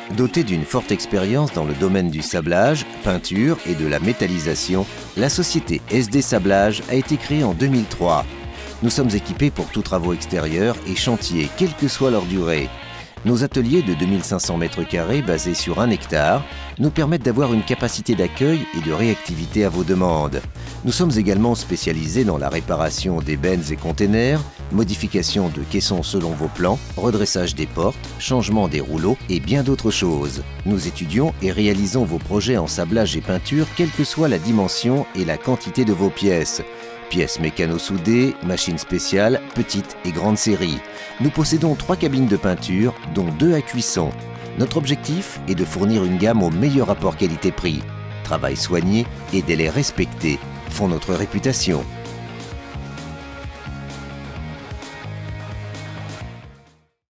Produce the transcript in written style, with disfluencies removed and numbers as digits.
Dotée d'une forte expérience dans le domaine du sablage, peinture et de la métallisation, la société SD Sablage a été créée en 2003. Nous sommes équipés pour tous travaux extérieurs et chantiers, quelle que soit leur durée. Nos ateliers de 2500 m² basés sur 1 hectare nous permettent d'avoir une capacité d'accueil et de réactivité à vos demandes. Nous sommes également spécialisés dans la réparation des bennes et containers, modification de caissons selon vos plans, redressage des portes, changement des rouleaux et bien d'autres choses. Nous étudions et réalisons vos projets en sablage et peinture quelle que soit la dimension et la quantité de vos pièces. Pièces mécano-soudées, machines spéciales, petites et grandes séries. Nous possédons 3 cabines de peinture, dont 2 à cuisson. Notre objectif est de fournir une gamme au meilleur rapport qualité-prix. Travail soigné et délais respectés font notre réputation.